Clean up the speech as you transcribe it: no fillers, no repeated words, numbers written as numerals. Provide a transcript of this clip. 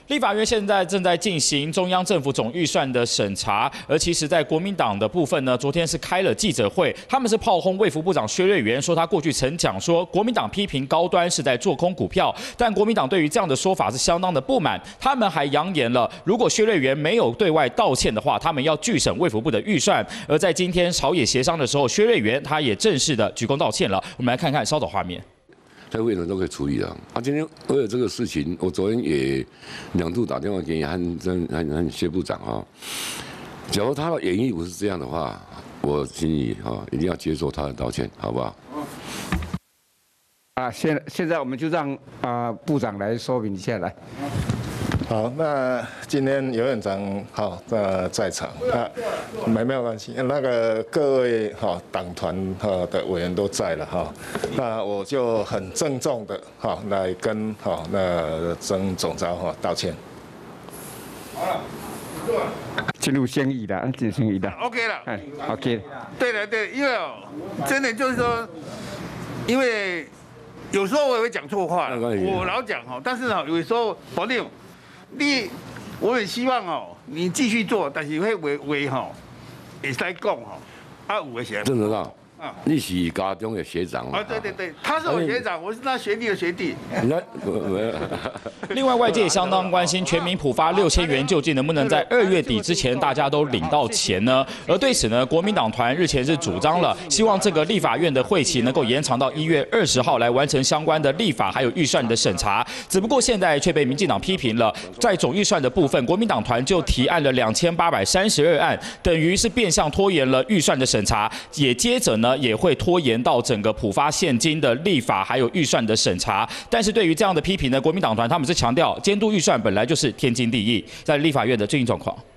立法院现在正在进行中央政府总预算的审查，而其实，在国民党的部分呢，昨天是开了记者会，他们是炮轰卫福部长薛瑞元，说他过去曾讲说国民党批评高端是在做空股票，但国民党对于这样的说法是相当的不满，他们还扬言了，如果薛瑞元没有对外道歉的话，他们要拒审卫福部的预算。而在今天朝野协商的时候，薛瑞元他也正式的鞠躬道歉了。我们来看看稍早画面。 在会员都可以处理了。今天为了这个事情，我昨天也2度打电话给和薛部长啊。假如他的演绎不是这样的话，我请你一定要接受他的道歉，好不好？ 现在我们就让部长来说明一下来。 好，那今天尤院长在场，没有关系。那个各位党团的委员都在了那我就很郑重的来跟那曾总召道歉。 好了，进入先议的，进入先议的。 OK 了 ，OK。 对了，因为真的就是说，因为有时候我也会讲错话，我老讲但是有时候保定。 我很希望你继续做，但是会为会使讲有的时候。 郑总召，你是家中的学长嘛？ 对，他是我学长，我是他学弟的学弟。 另外，外界也相当关心全民普发6000元究竟能不能在2月底之前大家都领到钱呢？而对此呢，国民党团日前是主张了，希望这个立法院的会期能够延长到1月20号来完成相关的立法还有预算的审查。只不过现在却被民进党批评了，在总预算的部分，国民党团就提案了2832案，等于是变相拖延了预算的审查，也接着呢。 也会拖延到整个普发现金的立法还有预算的审查，但是对于这样的批评呢，国民党团他们是强调监督预算本来就是天经地义。在立法院的最新状况。